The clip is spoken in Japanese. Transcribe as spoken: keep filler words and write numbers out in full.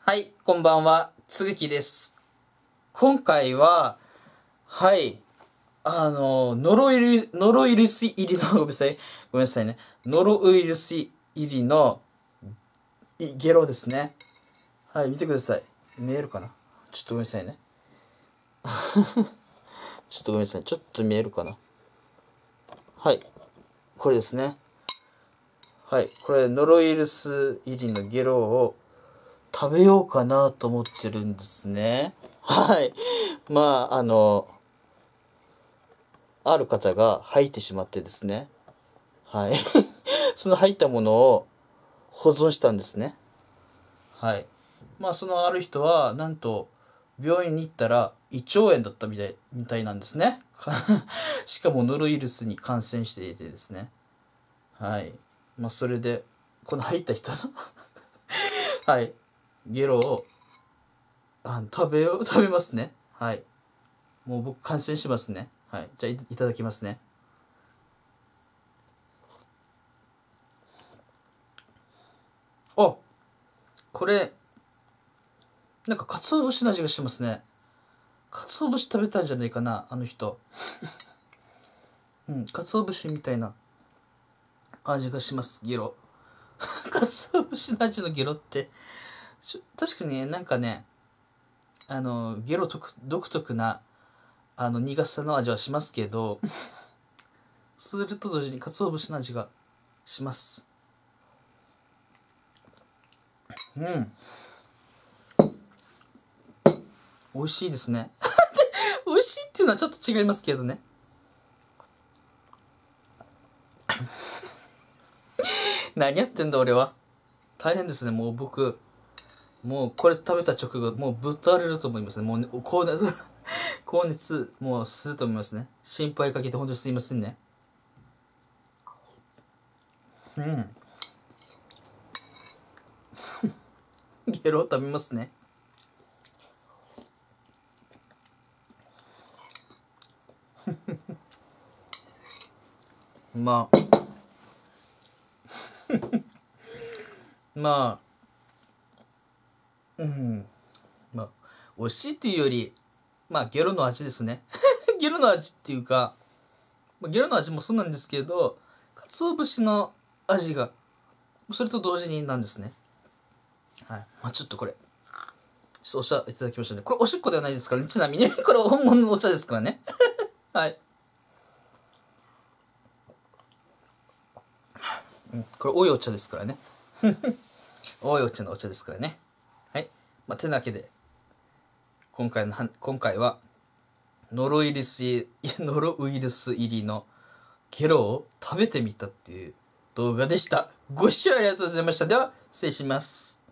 はい、こんばんは、つぐきです。今回は、はい、あの、ノロウイル、ノロウイルス入りの、ごめんなさい、ごめんなさいね。ノロウイルス入りのいゲロですね。はい、見てください。見えるかな？ちょっとごめんなさいね。ちょっとごめんなさい。ちょっと見えるかな？はい、これですね。はい、これ、ノロウイルス入りのゲロを食べようかなと思ってるんですね。はい。まあ、あの、ある方が吐いてしまってですね。はい。その吐いたものを保存したんですね。はい。まあ、そのある人は、なんと、病院に行ったら胃腸炎だったみたい、みたいなんですね。しかもノロウイルスに感染していてですね。はい。まあ、それで、この吐いた人のはい。ゲロをあの食べよう、食べますね。はい。もう僕感染しますね。はい。じゃあい、いただきますね。あ、これ、なんか鰹節の味がしますね。鰹節食べたんじゃないかな、あの人。うん、鰹節みたいな味がします、ゲロ。鰹節の味のゲロって、ちょ確かにね、なんかね、あの、ゲロ独独特な、あの、苦さの味はしますけど、それと同時に鰹節の味がします。うん。美味しいですね。美味しいっていうのはちょっと違いますけどね。何やってんだ俺は。大変ですね。もう僕、もうこれ食べた直後、もうぶっ倒れると思いますね。もう、ね、高熱、高熱、もうすると思いますね。心配かけて本当にすいませんね。うん。ゲロを食べますね。まあ、まあ、うん。まあ、美味しいっていうより、まあ、ゲロの味ですね。ゲロの味っていうか、ゲロの味もそうなんですけど、鰹節の味が、それと同時になんですね。はい。まあ、ちょっとこれ、ちょっとお茶いただきましたね。これおしっこではないですからね。ちなみに、これ本物のお茶ですからね。はい。うん、これ、多いお茶ですからね。多いお茶のお茶ですからね。はい。まあ、てなわけで、今回のは、今回は、ノロウイルス、ノロウイルス入りのゲロを食べてみたっていう動画でした。ご視聴ありがとうございました。では、失礼します。